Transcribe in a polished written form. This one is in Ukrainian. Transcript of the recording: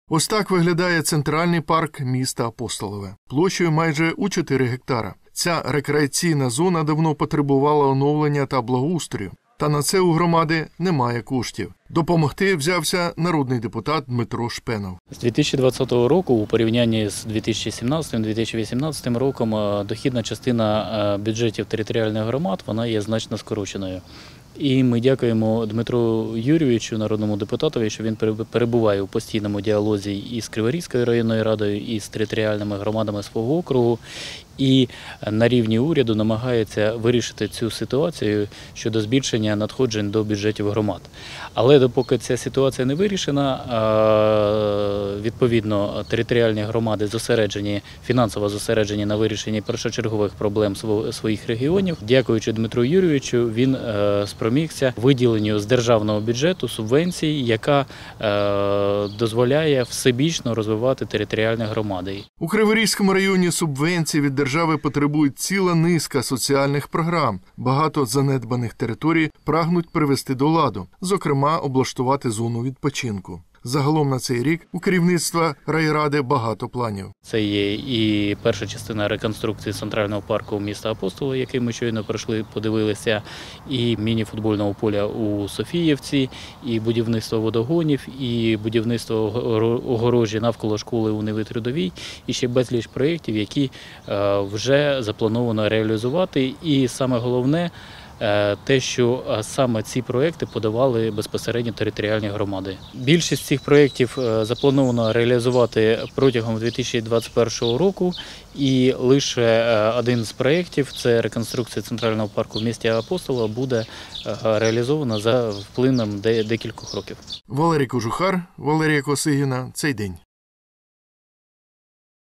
Ось так виглядає центральний парк міста Апостолове, площею майже у 4 гектара. Ця рекреаційна зона давно потребувала оновлення та благоустрою. Та на це у громади немає коштів. Допомогти взявся народний депутат Дмитро Шпенов. З 2020 року у порівнянні з 2017-2018 роком дохідна частина бюджетів територіальних громад вона є значно скороченою. І ми дякуємо Дмитру Юрійовичу, народному депутатові, що він перебуває у постійному діалозі із Криворізькою районною радою, і з територіальними громадами свого округу. І на рівні уряду намагається вирішити цю ситуацію щодо збільшення надходжень до бюджетів громад. Але допоки ця ситуація не вирішена, відповідно, територіальні громади фінансово зосереджені на вирішенні першочергових проблем своїх регіонів. Дякуючи Дмитру Юрійовичу, він спромігся виділенню з державного бюджету субвенції, яка дозволяє всебічно розвивати територіальні громади. У Криворізькому районі субвенцій від держави потребує ціла низка соціальних програм. Багато занедбаних територій прагнуть привести до ладу, зокрема, облаштувати зону відпочинку. Загалом на цей рік у керівництва райради багато планів. Це є і перша частина реконструкції центрального парку міста Апостолова, який ми щойно пройшли, подивилися, і міні-футбольного поля у Софіївці, і будівництво водогонів, і будівництво огорожі навколо школи у Новій-Трудовій, і ще безліч проєктів, які вже заплановано реалізувати. І саме головне – те, що саме ці проєкти подавали безпосередньо територіальні громади. Більшість цих проєктів заплановано реалізувати протягом 2021 року, і лише один з проєктів – це реконструкція центрального парку в місті Апостолова – буде реалізовано за вплином декількох років. Валерій Кожухар, Валерія Косигіна. Цей день.